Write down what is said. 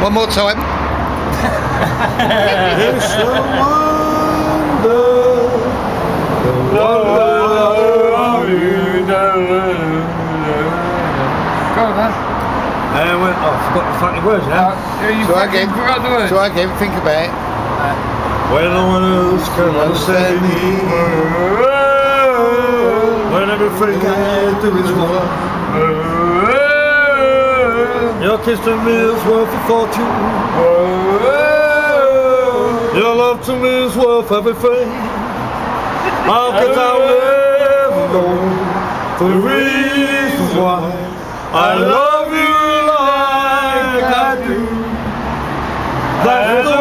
One more time. It's a wonder, the wonder of you. Go on, man. Oh, I forgot the fucking words now. You Try fucking again. forgot the words. Try again. Think about it. When no one else can understand me, when everything I do is wrong, your kiss to me is worth a fortune, your love to me is worth everything. How could I never know the reason why I love you like I do? That's the